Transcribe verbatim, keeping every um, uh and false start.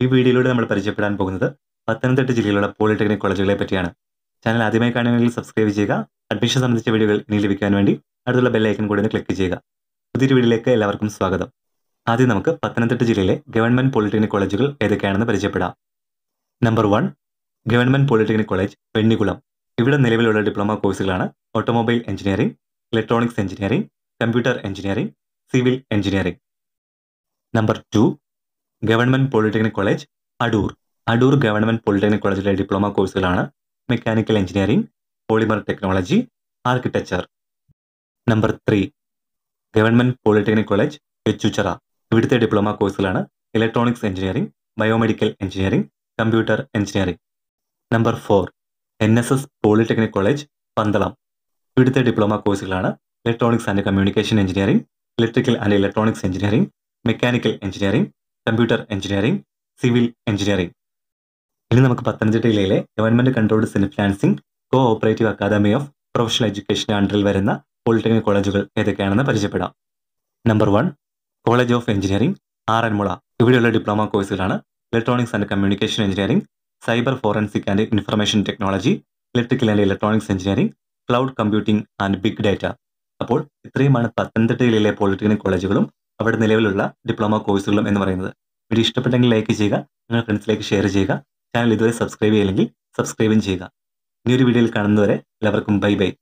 ഈ വീഡിയോയിലൂടെ നമ്മൾ പരിചയപ്പെടാൻ പോകുന്നത് പത്തനംതിട്ട ജില്ലയിലുള്ള പോളിടെക്നിക് കോളേജുകളെ പറ്റിയാണ്. ചാനൽ ആദ്യമായി കാണുകയാണെങ്കിൽ സബ്സ്ക്രൈബ് ചെയ്യുക. അഡ്മിഷൻ സംബന്ധിച്ച വീഡിയോകൾ ഇനി ലഭിക്കാൻ വേണ്ടി അടുത്തുള്ള ബെൽ ഐക്കൺ കൂടി ഒന്ന് ക്ലിക്ക് ചെയ്യുക. പുതിയൊരു വീഡിയോയിലേക്ക് എല്ലാവർക്കും സ്വാഗതം. ആദ്യം നമുക്ക് പത്തനംതിട്ട ജില്ലയിലെ ഗവൺമെന്റ് പോളിടെക്നിക് കോളേജുകൾ ഏതൊക്കെയാണെന്ന് പരിചയപ്പെടാം. Number one, government polytechnic college Pennikkulam. ഇവിടെ നിലവിലുള്ള ഡിപ്ലോമ കോഴ്സുകളാണ് automobile engineering, electronics engineering, computer engineering, civil engineering. Number two, government polytechnic college Adoor. Adoor government polytechnic കോളേജിലെ ഡിപ്ലോമ കോഴ്സുകളാണ് mechanical engineering, polymer technology, architecture. Number three, government polytechnic college Vechoochira. ഇവിടുത്തെ diploma കോഴ്സുകളാണ് electronics engineering, biomedical engineering, computer engineering. Number four, N S S polytechnic college Pandalam. ഇവിടുത്തെ diploma കോഴ്സുകളാണ് electronics and communication engineering, electrical and electronics engineering, mechanical engineering, computer engineering, civil engineering. ഇനി നമുക്ക് പത്തനംതിട്ട ജില്ലയിലെ government controlled self financing cooperative academy of professional education അണ്ടറിൽ വരുന്ന polytechnic കോളേജുകൾ ഏതൊക്കെയാണെന്ന് പരിചയപ്പെടാം. Number one, college of engineering Aranmula. ഇവിടെയുള്ള ഡിപ്ലോമ കോഴ്സുകളാണ് electronics and communication engineering, cyber forensic and information technology, electrical and electronics engineering, cloud computing and big data. അപ്പോൾ ഇത്രയുമാണ് പത്തനംതിട്ട ജില്ലയിലെ പോളിടെക്നിക് കോളേജുകളും അവിടെ നിലവിലുള്ള ഡിപ്ലോമ കോഴ്സുകളും എന്ന് പറയുന്നത്. വീഡിയോ ഇഷ്ടപ്പെട്ടെങ്കിൽ ലൈക്ക് ചെയ്യുക, നിങ്ങളുടെ ഫ്രണ്ട്സിലേക്ക് ഷെയർ ചെയ്യുക. ചാനൽ ഇതുവരെ സബ്സ്ക്രൈബ് ചെയ്യില്ലെങ്കിൽ സബ്സ്ക്രൈബും ചെയ്യുക. ഇനിയൊരു വീഡിയോയിൽ കാണുന്നതുവരെ എല്ലാവർക്കും ബൈ ബൈ.